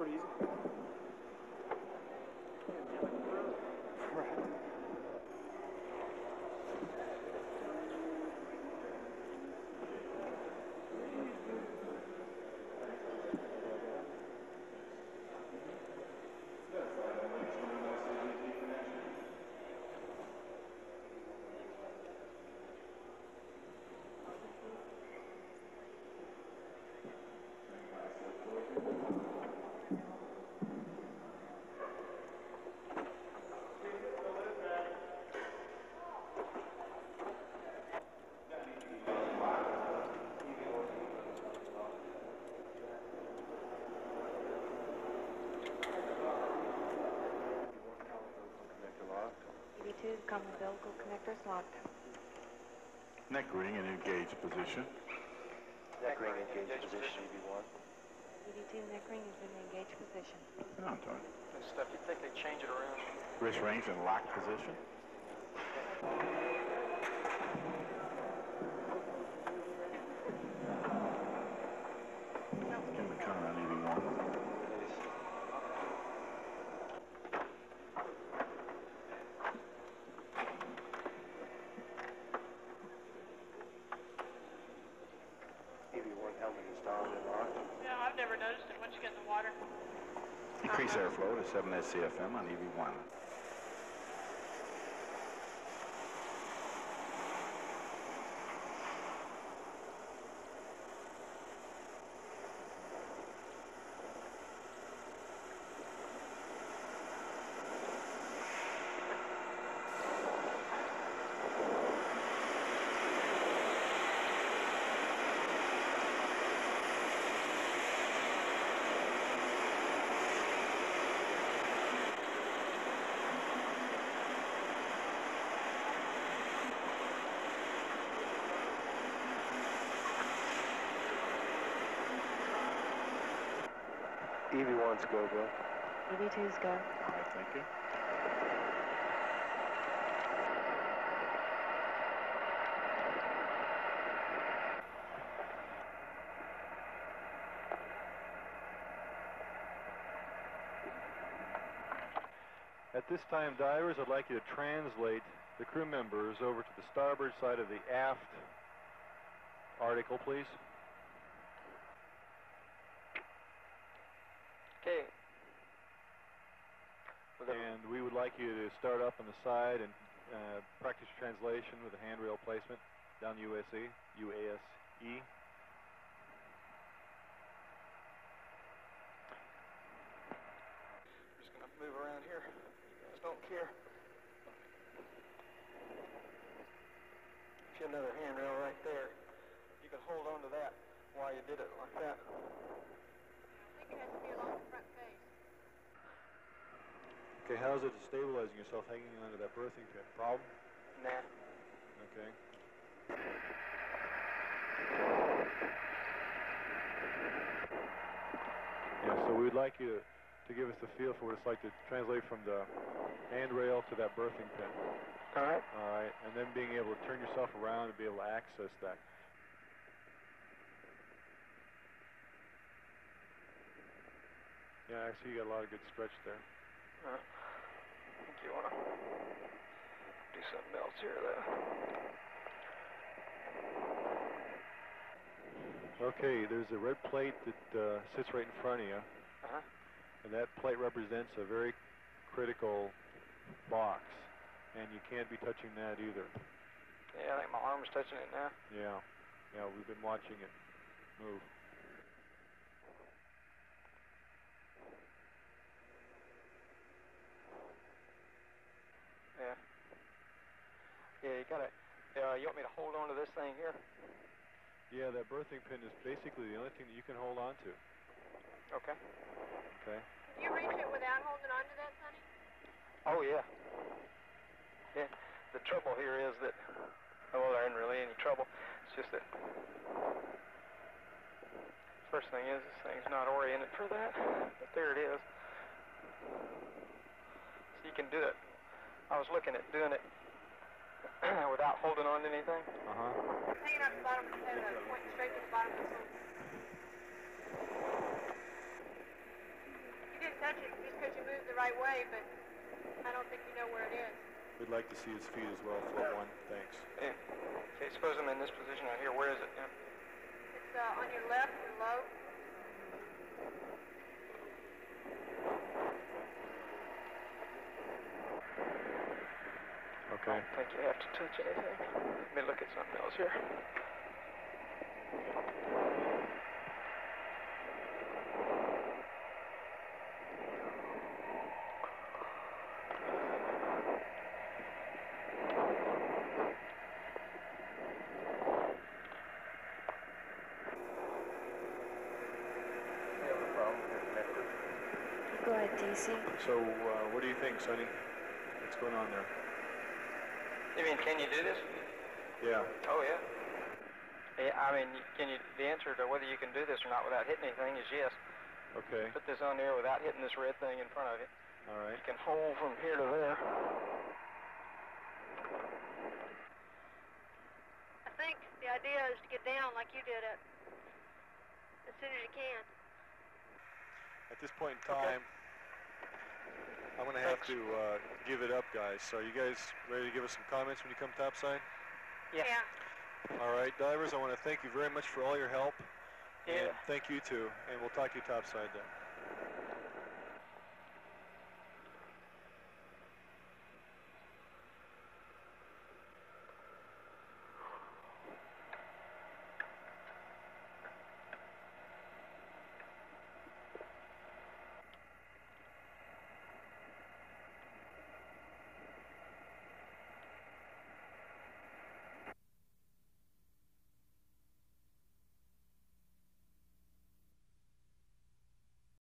pretty easy. Right. Common umbilical connectors locked. Neck ring in engaged position. Neck ring engaged position, EV1. EV2, neck ring is in engaged position. No, Tony. This stuff, you think they change it around? Wrist range in locked position. Give him a count on EV1. I've never noticed it once you get in the water. Increase airflow to 7 SCFM on EV1. EV1's go, bro. EV2's go. All right, thank you. At this time, divers, I'd like you to translate the crew members over to the starboard side of the aft article, please. Okay. And we would like you to start up on the side and practice your translation with a handrail placement down the UASE. Just gonna move around here. You guys don't care. If you have another handrail right there, you can hold on to that while you did it like that. I think it has to be along the front face. Okay, how's it stabilizing yourself hanging onto that berthing pin? Problem? Nah. Okay. Yeah, so we'd like you to give us the feel for what it's like to translate from the handrail to that berthing pin. All right. All right, and then being able to turn yourself around and be able to access that. Yeah, I see you got a lot of good stretch there. I think you want to do something else here, though. Okay, there's a red plate that sits right in front of you. Uh-huh. And that plate represents a very critical box. And you can't be touching that either. Yeah, I think my arm's touching it now. Yeah. Yeah, we've been watching it move. Yeah. Yeah, you gotta, you want me to hold on to this thing here? Yeah, that berthing pin is basically the only thing that you can hold on to. Okay. Okay. Can you reach it without holding on to that, Sonny? Oh, yeah. Yeah, the trouble here is that, well, there isn't really any trouble. It's just that, first thing is, this thing's not oriented for that, but there it is. So you can do it. I was looking at doing it without holding on to anything. Uh-huh. Hanging out the bottom of the head, pointing straight to the bottom of the right way, but I don't think you know where it is. We'd like to see his feet as well, float one. Thanks. Yeah. Okay, suppose I'm in this position out here. Where is it? Yeah. It's on your left and low. Okay. I don't think you have to touch anything. Let me look at something else here. Go ahead, DC. So, what do you think, Sonny? What's going on there? You mean, can you do this? Yeah. Oh, yeah. Yeah, I mean, the answer to whether you can do this or not without hitting anything is yes. Okay. Put this on there without hitting this red thing in front of you. All right. You can hold from here to there. I think the idea is to get down like you did it as soon as you can. At this point in time, I'm going to have to give it up, guys. So are you guys ready to give us some comments when you come topside? Yeah. All right, divers, I want to thank you very much for all your help. Yeah. And thank you too, and we'll talk to you topside then.